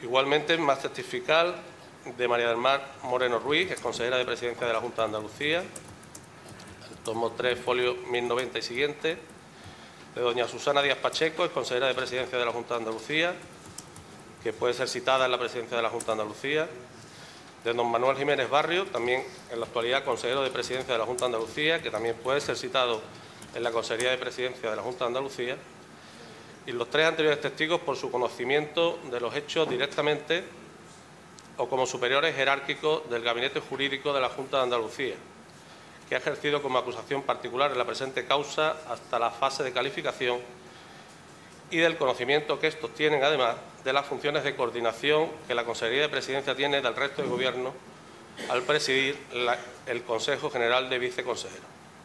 Igualmente, más testifical de María del Mar Moreno Ruiz, es consejera de Presidencia de la Junta de Andalucía, el tomo 3, folio 1090 y siguiente. De doña Susana Díaz Pacheco, es consejera de Presidencia de la Junta de Andalucía, que puede ser citada en la Presidencia de la Junta de Andalucía. De don Manuel Jiménez Barrio, también en la actualidad consejero de Presidencia de la Junta de Andalucía, que también puede ser citado en la Consejería de Presidencia de la Junta de Andalucía. Y los tres anteriores testigos por su conocimiento de los hechos directamente o como superiores jerárquicos del Gabinete Jurídico de la Junta de Andalucía, que ha ejercido como acusación particular en la presente causa hasta la fase de calificación, y del conocimiento que estos tienen, además, de las funciones de coordinación que la Consejería de Presidencia tiene del resto del Gobierno al presidir el Consejo General de Viceconsejeros.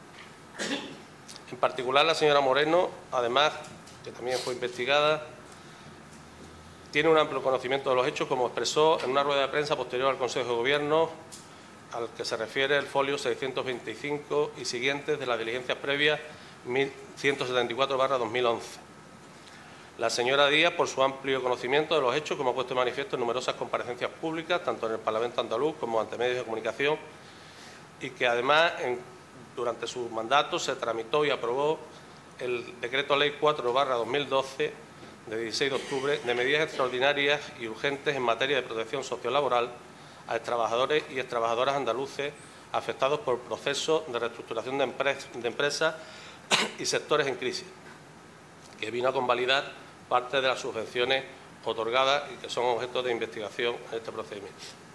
En particular, la señora Moreno, además, que también fue investigada, tiene un amplio conocimiento de los hechos, como expresó en una rueda de prensa posterior al Consejo de Gobierno, al que se refiere el folio 625 y siguientes de las diligencias previas 1174/2011. La señora Díaz, por su amplio conocimiento de los hechos, como ha puesto de manifiesto en numerosas comparecencias públicas, tanto en el Parlamento andaluz como ante medios de comunicación, y que además durante su mandato se tramitó y aprobó el Decreto Ley 4/2012 de 16 de octubre de medidas extraordinarias y urgentes en materia de protección sociolaboral a extrabajadores y extrabajadoras andaluces afectados por procesos de reestructuración de empresas y sectores en crisis, que vino a convalidar parte de las subvenciones otorgadas y que son objeto de investigación en este procedimiento.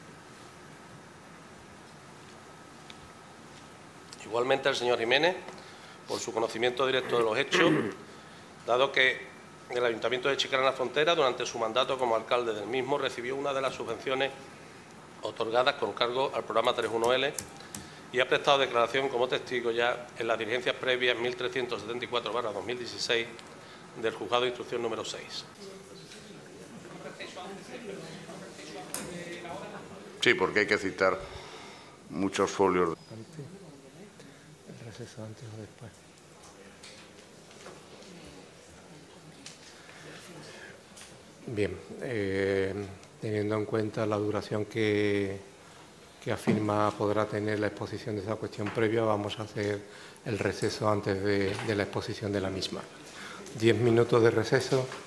Igualmente, el señor Jiménez, por su conocimiento directo de los hechos, dado que el Ayuntamiento de Chiclana Frontera, durante su mandato como alcalde del mismo, recibió una de las subvenciones otorgadas con cargo al programa 31L y ha prestado declaración como testigo ya en las diligencias previas 1374/2016 del Juzgado de Instrucción número 6. Sí, porque hay que citar muchos folios. ¿El receso antes o después? Bien, teniendo en cuenta la duración que afirma podrá tener la exposición de esa cuestión previa, vamos a hacer el receso antes de la exposición de la misma. 10 minutos de receso.